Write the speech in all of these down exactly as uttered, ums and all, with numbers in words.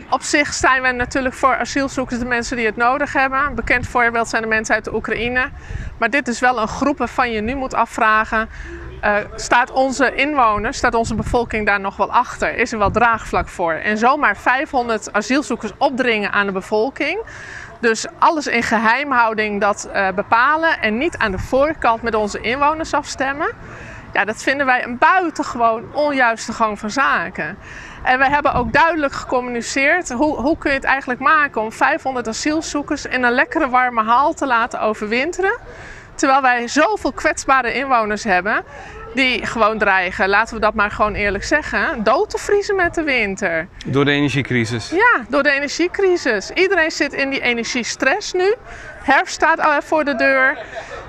op zich zijn we natuurlijk voor asielzoekers de mensen die het nodig hebben. Een bekend voorbeeld zijn de mensen uit de Oekraïne. Maar dit is wel een groep waarvan je nu moet afvragen, uh, staat onze inwoners, staat onze bevolking daar nog wel achter? Is er wel draagvlak voor? En zomaar vijfhonderd asielzoekers opdringen aan de bevolking. Dus alles in geheimhouding dat uh, bepalen en niet aan de voorkant met onze inwoners afstemmen. Ja, dat vinden wij een buitengewoon onjuiste gang van zaken. En we hebben ook duidelijk gecommuniceerd hoe, hoe kun je het eigenlijk maken om vijfhonderd asielzoekers in een lekkere warme hal te laten overwinteren. Terwijl wij zoveel kwetsbare inwoners hebben die gewoon dreigen, laten we dat maar gewoon eerlijk zeggen, dood te vriezen met de winter. Door de energiecrisis? Ja, door de energiecrisis. Iedereen zit in die energiestress nu. Herfst staat voor de deur.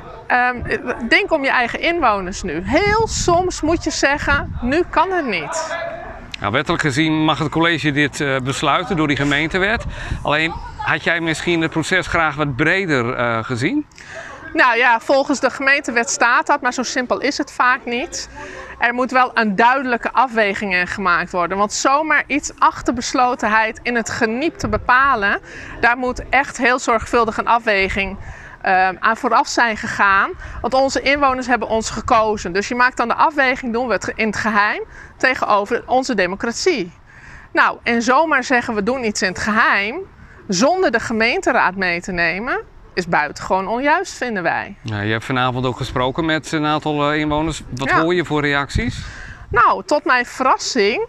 Um, denk om je eigen inwoners nu. Heel soms moet je zeggen, nu kan het niet. Nou, wettelijk gezien mag het college dit uh, besluiten door die gemeentewet. Alleen had jij misschien het proces graag wat breder uh, gezien? Nou ja, volgens de gemeentewet staat dat, maar zo simpel is het vaak niet. Er moet wel een duidelijke afweging in gemaakt worden. Want zomaar iets achterbeslotenheid in het geniep te bepalen, daar moet echt heel zorgvuldig een afweging Uh, aan vooraf zijn gegaan. Want onze inwoners hebben ons gekozen. Dus je maakt dan de afweging, doen we het in het geheim, tegenover onze democratie. Nou, en zomaar zeggen we doen iets in het geheim, zonder de gemeenteraad mee te nemen, is buitengewoon onjuist, vinden wij. Ja, je hebt vanavond ook gesproken met een aantal inwoners. Wat ja. hoor je voor reacties? Nou, tot mijn verrassing,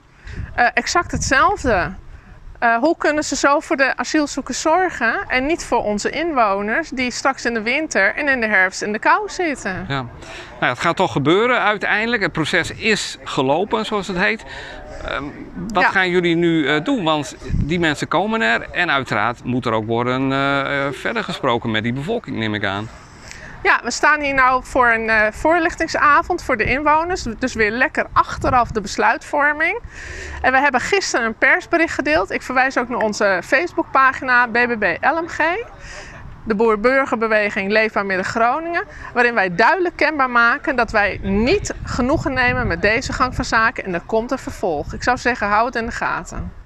uh, exact hetzelfde. Uh, hoe kunnen ze zo voor de asielzoekers zorgen en niet voor onze inwoners die straks in de winter en in de herfst in de kou zitten? Ja. Nou, het gaat toch gebeuren uiteindelijk. Het proces is gelopen, zoals het heet. Uh, wat ja. gaan jullie nu uh, doen? Want die mensen komen er en uiteraard moet er ook worden uh, verder gesproken met die bevolking, neem ik aan. Ja, we staan hier nou voor een uh, voorlichtingsavond voor de inwoners. Dus weer lekker achteraf de besluitvorming. En we hebben gisteren een persbericht gedeeld. Ik verwijs ook naar onze Facebookpagina B B B L M G. De Boer-Burgerbeweging Leefbaar Midden-Groningen. Waarin wij duidelijk kenbaar maken dat wij niet genoegen nemen met deze gang van zaken. En er komt een vervolg. Ik zou zeggen, hou het in de gaten.